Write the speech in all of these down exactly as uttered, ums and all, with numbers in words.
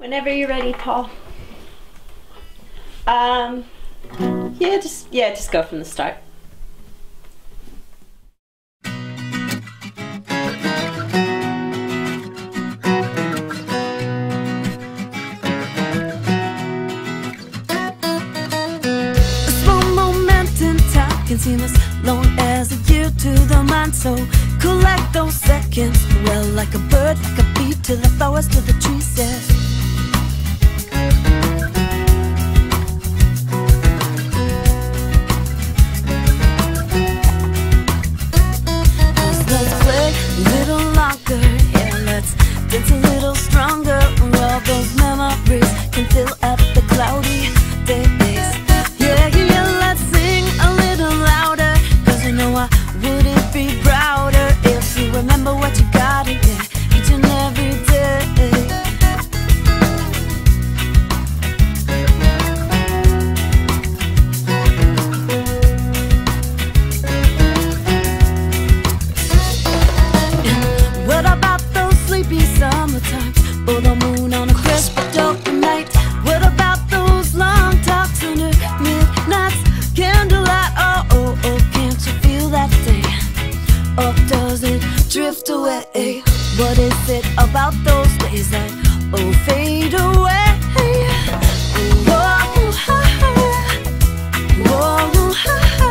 Whenever you're ready, Paul. Um, yeah, just yeah, just go from the start. A small moment in time can seem as long as a year to the mind. So collect those seconds, well, like a bird, like a bee, to the flowers, to the trees, yeah. Dance a little stronger, all those memories can fill up the cloudy days. Yeah, yeah, let's sing a little louder, cause you know I wouldn't be prouder if you remember what you got, yeah, each and every day. What about those sleepy summertime, or the moon on a crisp dark night? What about those long talks under midnight's candlelight? Oh, oh, oh, can't you feel that thing? Or does it drift away? What is it about those days that, oh, fade away? Oh, oh, ha, ha. Oh, ha, ha.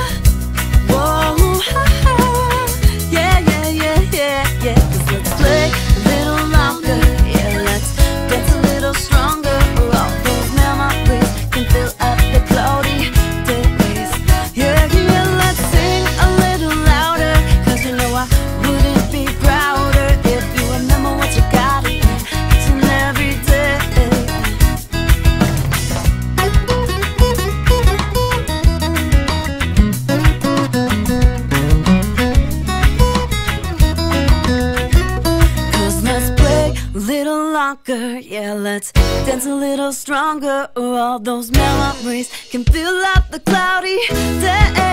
Oh, ha, ha. Yeah, yeah, yeah, yeah, yeah. 'Cause let's play a little longer, yeah, let's dance a little stronger. All those memories can fill up the cloudy days. Yeah, yeah, let's sing a little louder, cause you know I wouldn't be prouder if you remember what you got each and every day. Cause let's play a little longer, yeah, let's dance a little stronger. All those memories can fill up the cloudy days.